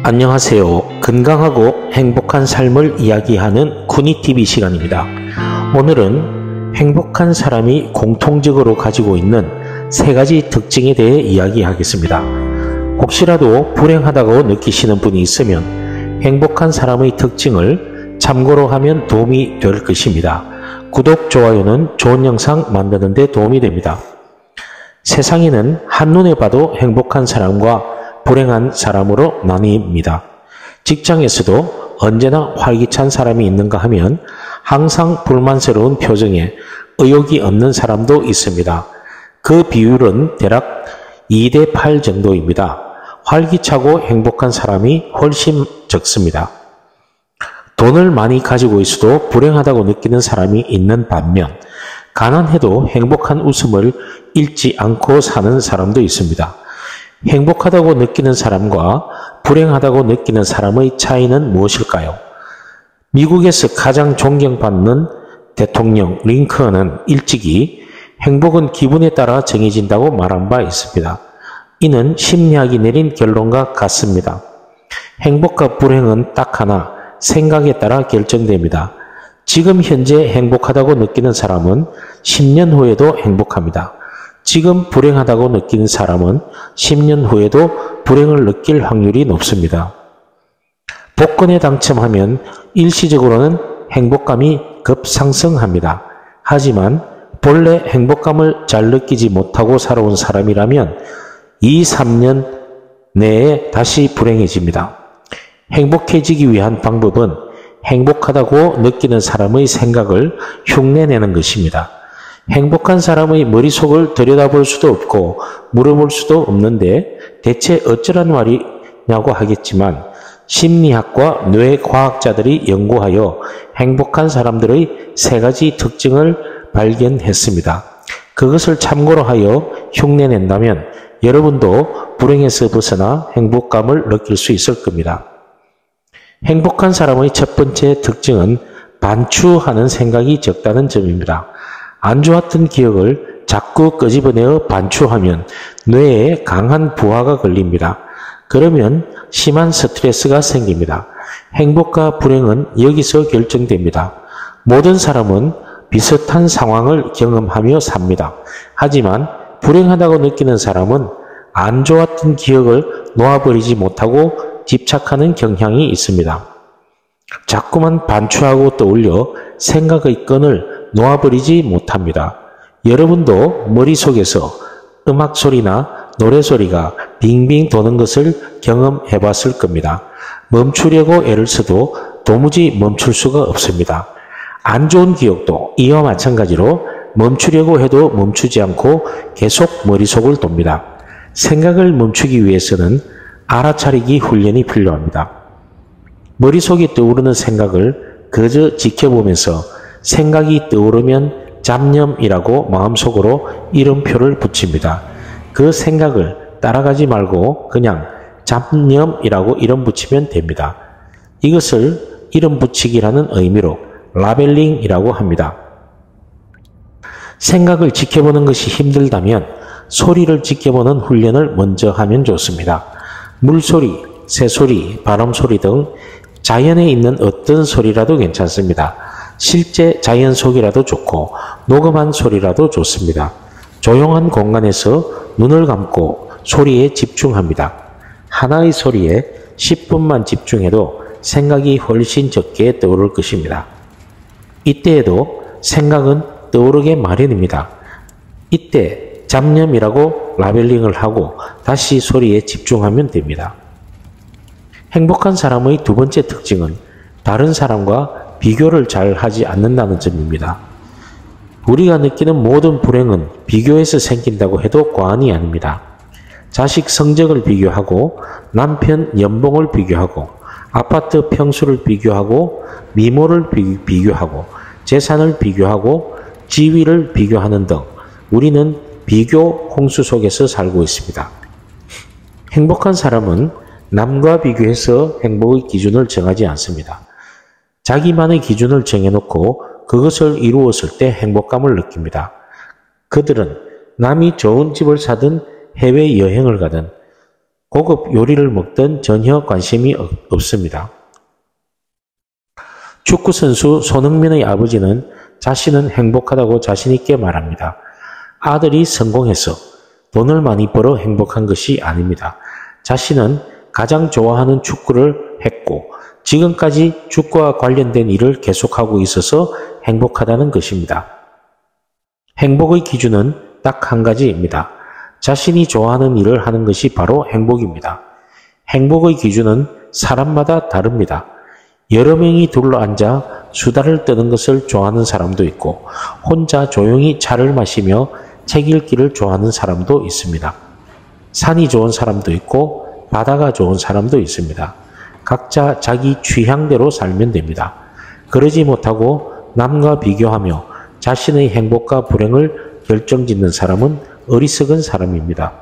안녕하세요. 건강하고 행복한 삶을 이야기하는 쿠니TV 시간입니다. 오늘은 행복한 사람이 공통적으로 가지고 있는 3가지 특징에 대해 이야기하겠습니다. 혹시라도 불행하다고 느끼시는 분이 있으면 행복한 사람의 특징을 참고로 하면 도움이 될 것입니다. 구독, 좋아요는 좋은 영상 만드는 데 도움이 됩니다. 세상에는 한눈에 봐도 행복한 사람과 불행한 사람으로 나뉩니다. 직장에서도 언제나 활기찬 사람이 있는가 하면 항상 불만스러운 표정에 의욕이 없는 사람도 있습니다. 그 비율은 대략 2대 8 정도입니다. 활기차고 행복한 사람이 훨씬 적습니다. 돈을 많이 가지고 있어도 불행하다고 느끼는 사람이 있는 반면 가난해도 행복한 웃음을 잃지 않고 사는 사람도 있습니다. 행복하다고 느끼는 사람과 불행하다고 느끼는 사람의 차이는 무엇일까요? 미국에서 가장 존경받는 대통령 링컨은 일찍이 행복은 기분에 따라 정해진다고 말한 바 있습니다. 이는 심리학이 내린 결론과 같습니다. 행복과 불행은 딱 하나, 생각에 따라 결정됩니다. 지금 현재 행복하다고 느끼는 사람은 10년 후에도 행복합니다. 지금 불행하다고 느끼는 사람은 10년 후에도 불행을 느낄 확률이 높습니다. 복권에 당첨하면 일시적으로는 행복감이 급상승합니다. 하지만 본래 행복감을 잘 느끼지 못하고 살아온 사람이라면 2, 3년 내에 다시 불행해집니다. 행복해지기 위한 방법은 행복하다고 느끼는 사람의 생각을 흉내내는 것입니다. 행복한 사람의 머릿속을 들여다볼 수도 없고 물어볼 수도 없는데 대체 어쩌란 말이냐고 하겠지만 심리학과 뇌과학자들이 연구하여 행복한 사람들의 3가지 특징을 발견했습니다. 그것을 참고로 하여 흉내낸다면 여러분도 불행에서 벗어나 행복감을 느낄 수 있을 겁니다. 행복한 사람의 첫 번째 특징은 반추하는 생각이 적다는 점입니다. 안 좋았던 기억을 자꾸 끄집어내어 반추하면 뇌에 강한 부하가 걸립니다. 그러면 심한 스트레스가 생깁니다. 행복과 불행은 여기서 결정됩니다. 모든 사람은 비슷한 상황을 경험하며 삽니다. 하지만 불행하다고 느끼는 사람은 안 좋았던 기억을 놓아버리지 못하고 집착하는 경향이 있습니다. 자꾸만 반추하고 떠올려 생각의 끈을 놓아버리지 못합니다. 여러분도 머릿속에서 음악 소리나 노래 소리가 빙빙 도는 것을 경험해 봤을 겁니다. 멈추려고 애를 써도 도무지 멈출 수가 없습니다. 안 좋은 기억도 이와 마찬가지로 멈추려고 해도 멈추지 않고 계속 머릿속을 돕니다. 생각을 멈추기 위해서는 알아차리기 훈련이 필요합니다. 머릿속에 떠오르는 생각을 그저 지켜보면서 생각이 떠오르면 잡념이라고 마음속으로 이름표를 붙입니다. 그 생각을 따라가지 말고 그냥 잡념이라고 이름 붙이면 됩니다. 이것을 이름 붙이기라는 의미로 라벨링이라고 합니다. 생각을 지켜보는 것이 힘들다면 소리를 지켜보는 훈련을 먼저 하면 좋습니다. 물소리, 새소리, 바람소리 등 자연에 있는 어떤 소리라도 괜찮습니다. 실제 자연 속이라도 좋고 녹음한 소리라도 좋습니다. 조용한 공간에서 눈을 감고 소리에 집중합니다. 하나의 소리에 10분만 집중해도 생각이 훨씬 적게 떠오를 것입니다. 이때에도 생각은 떠오르게 마련입니다. 이때 잡념이라고 라벨링을 하고 다시 소리에 집중하면 됩니다. 행복한 사람의 두 번째 특징은 다른 사람과 비교를 잘 하지 않는다는 점입니다. 우리가 느끼는 모든 불행은 비교해서 생긴다고 해도 과언이 아닙니다. 자식 성적을 비교하고 남편 연봉을 비교하고 아파트 평수를 비교하고 미모를 비교하고 재산을 비교하고 지위를 비교하는 등 우리는 비교 홍수 속에서 살고 있습니다. 행복한 사람은 남과 비교해서 행복의 기준을 정하지 않습니다. 자기만의 기준을 정해놓고 그것을 이루었을 때 행복감을 느낍니다. 그들은 남이 좋은 집을 사든 해외여행을 가든 고급 요리를 먹든 전혀 관심이 없습니다. 축구선수 손흥민의 아버지는 자신은 행복하다고 자신 있게 말합니다. 아들이 성공해서 돈을 많이 벌어 행복한 것이 아닙니다. 자신은 가장 좋아하는 축구를 했고 지금까지 축구와 관련된 일을 계속하고 있어서 행복하다는 것입니다. 행복의 기준은 딱 한 가지입니다. 자신이 좋아하는 일을 하는 것이 바로 행복입니다. 행복의 기준은 사람마다 다릅니다. 여러 명이 둘러앉아 수다를 떠는 것을 좋아하는 사람도 있고 혼자 조용히 차를 마시며 책 읽기를 좋아하는 사람도 있습니다. 산이 좋은 사람도 있고 바다가 좋은 사람도 있습니다. 각자 자기 취향대로 살면 됩니다. 그러지 못하고 남과 비교하며 자신의 행복과 불행을 결정짓는 사람은 어리석은 사람입니다.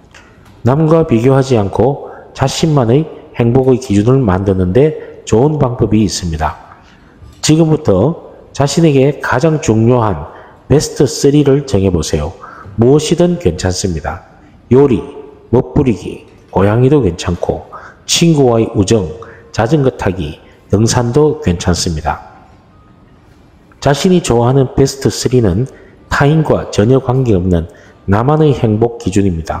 남과 비교하지 않고 자신만의 행복의 기준을 만드는데 좋은 방법이 있습니다. 지금부터 자신에게 가장 중요한 베스트 3를 정해보세요. 무엇이든 괜찮습니다. 요리, 멋부리기, 고양이도 괜찮고 친구와의 우정, 자전거 타기, 등산도 괜찮습니다. 자신이 좋아하는 베스트 3는 타인과 전혀 관계없는 나만의 행복 기준입니다.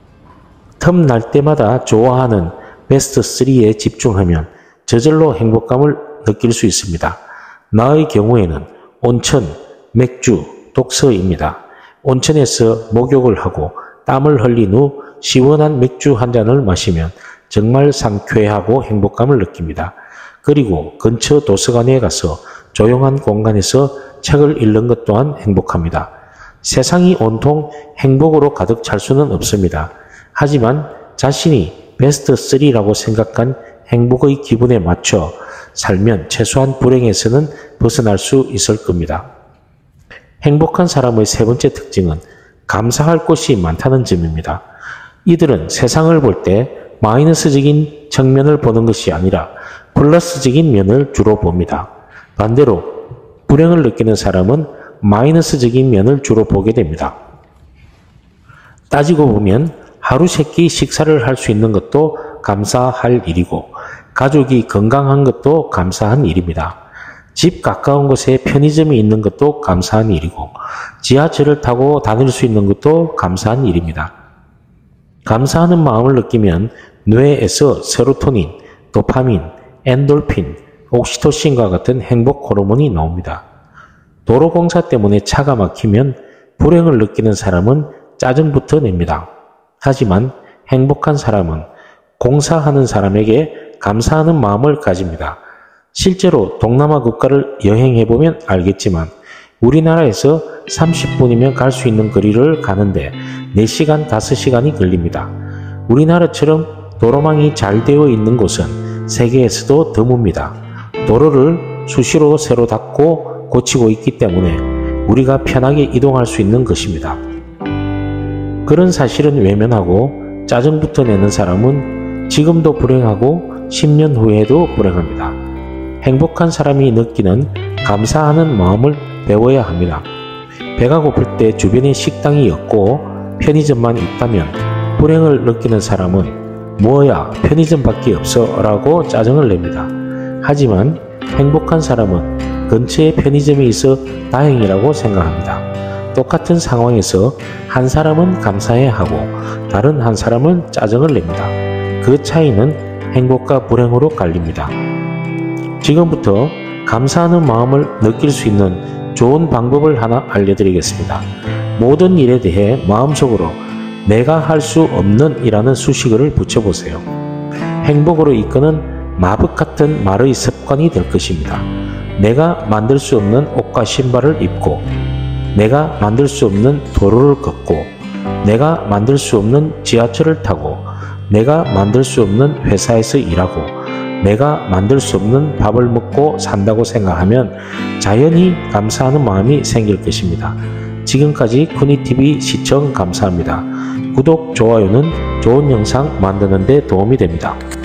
틈날 때마다 좋아하는 베스트 3에 집중하면 저절로 행복감을 느낄 수 있습니다. 나의 경우에는 온천, 맥주, 독서입니다. 온천에서 목욕을 하고 땀을 흘린 후 시원한 맥주 한 잔을 마시면 정말 상쾌하고 행복감을 느낍니다. 그리고 근처 도서관에 가서 조용한 공간에서 책을 읽는 것 또한 행복합니다. 세상이 온통 행복으로 가득 찰 수는 없습니다. 하지만 자신이 베스트 3라고 생각한 행복의 기분에 맞춰 살면 최소한 불행에서는 벗어날 수 있을 겁니다. 행복한 사람의 세 번째 특징은 감사할 것이 많다는 점입니다. 이들은 세상을 볼 때 마이너스적인 측면을 보는 것이 아니라 플러스적인 면을 주로 봅니다. 반대로 불행을 느끼는 사람은 마이너스적인 면을 주로 보게 됩니다. 따지고 보면 하루 3끼 식사를 할 수 있는 것도 감사할 일이고 가족이 건강한 것도 감사한 일입니다. 집 가까운 곳에 편의점이 있는 것도 감사한 일이고 지하철을 타고 다닐 수 있는 것도 감사한 일입니다. 감사하는 마음을 느끼면 뇌에서 세로토닌, 도파민, 엔돌핀, 옥시토신과 같은 행복 호르몬이 나옵니다. 도로 공사 때문에 차가 막히면 불행을 느끼는 사람은 짜증부터 냅니다. 하지만 행복한 사람은 공사하는 사람에게 감사하는 마음을 가집니다. 실제로 동남아 국가를 여행해보면 알겠지만 우리나라에서 30분이면 갈 수 있는 거리를 가는데 4시간, 5시간이 걸립니다. 우리나라처럼 도로망이 잘 되어 있는 곳은 세계에서도 드뭅니다. 도로를 수시로 새로 닦고 고치고 있기 때문에 우리가 편하게 이동할 수 있는 것입니다. 그런 사실은 외면하고 짜증부터 내는 사람은 지금도 불행하고 10년 후에도 불행합니다. 행복한 사람이 느끼는 감사하는 마음을 배워야 합니다. 배가 고플 때 주변에 식당이 없고 편의점만 있다면 불행을 느끼는 사람은 뭐야 편의점밖에 없어 라고 짜증을 냅니다. 하지만 행복한 사람은 근처에 편의점이 있어 다행이라고 생각합니다. 똑같은 상황에서 한 사람은 감사해하고 다른 한 사람은 짜증을 냅니다. 그 차이는 행복과 불행으로 갈립니다. 지금부터 감사하는 마음을 느낄 수 있는 좋은 방법을 하나 알려드리겠습니다. 모든 일에 대해 마음속으로 내가 할 수 없는 이라는 수식어를 붙여보세요. 행복으로 이끄는 마법 같은 말의 습관이 될 것입니다. 내가 만들 수 없는 옷과 신발을 입고 내가 만들 수 없는 도로를 걷고 내가 만들 수 없는 지하철을 타고 내가 만들 수 없는 회사에서 일하고 내가 만들 수 없는 밥을 먹고 산다고 생각하면 자연히 감사하는 마음이 생길 것입니다. 지금까지 쿠니TV 시청 감사합니다. 구독, 좋아요는 좋은 영상 만드는 데 도움이 됩니다.